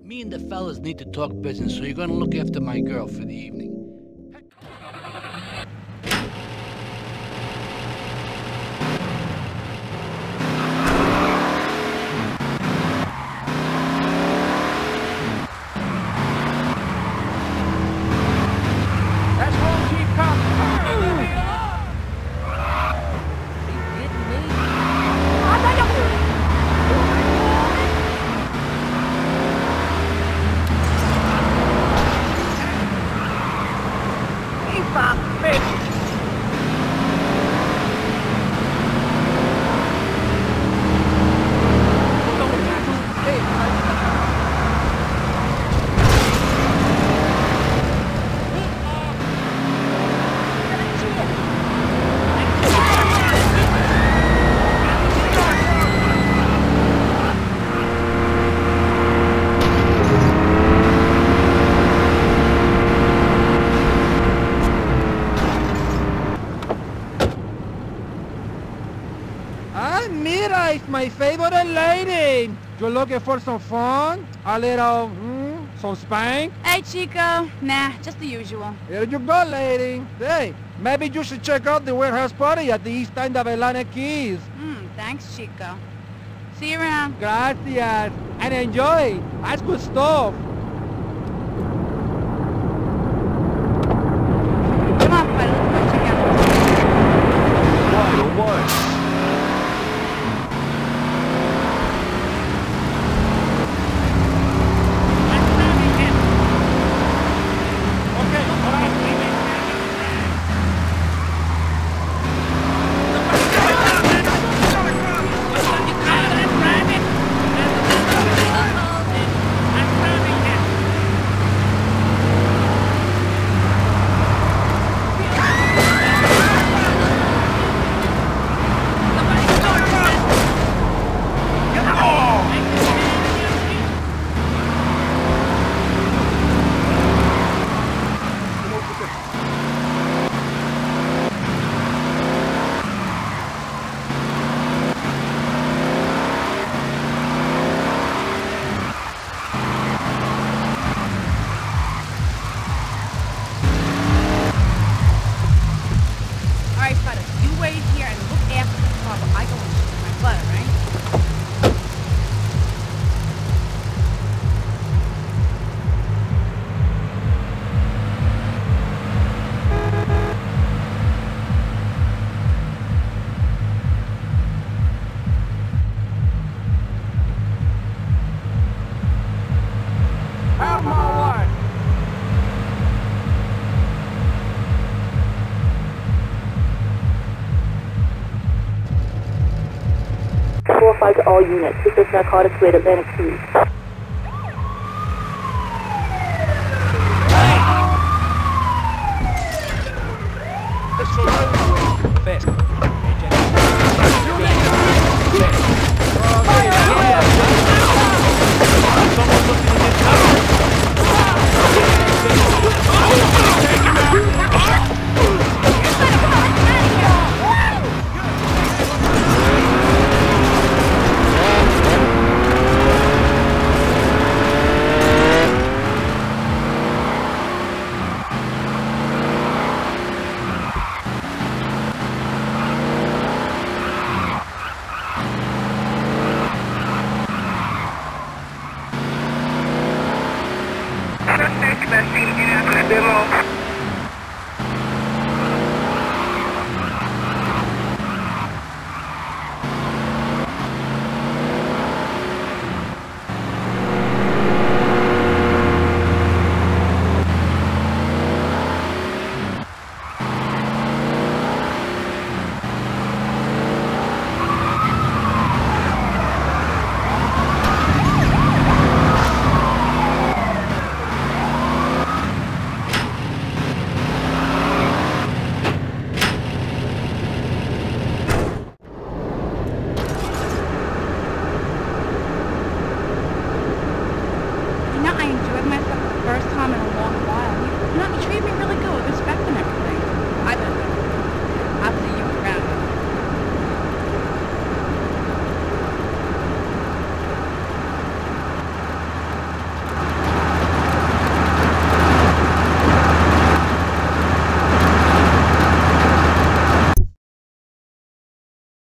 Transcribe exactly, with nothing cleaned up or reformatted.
Me and the fellas need to talk business, so you're gonna look after my girl for the evening. Ah, mira, it's my favorite lady. You're looking for some fun? A little, mm, some spank? Hey, Chico. Nah, just the usual. Here you go, lady. Hey, maybe you should check out the warehouse party at the East End of Atlantic Keys. Hmm, thanks, Chico. See you around. Gracias. And enjoy. That's good stuff. Come on, buddy. Let's go check out this. What, or what? four five to all units. This is narcotics with Atlantic Keys.